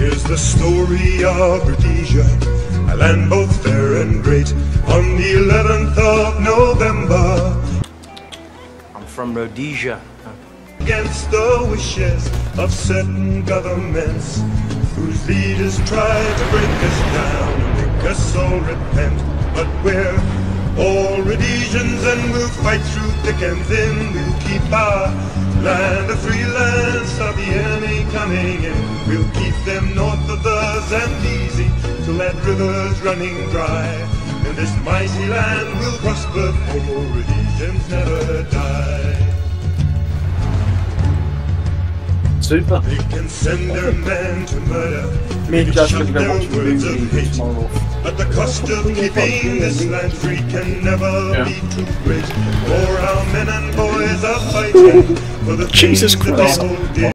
Here's the story of Rhodesia, a land both fair and great. On the 11th of November, I'm from Rhodesia. against the wishes of certain governments, whose leaders try to break us down and make us all repent. But we're all Rhodesians and we'll fight through thick and thin. We'll keep our land a free land, stop the enemy coming in. We'll keep them north of the Zambezi till that river's running dry. And this mighty land will prosper, for Rhodesians never die. Super. They can send their men to murder, Me and Josh are shout going to their go watch the words of movie hate, tomorrow. but the cost of keeping this land free can never be too great. For our men and boys are fighting for the Jesus things that Christ. they hold dear.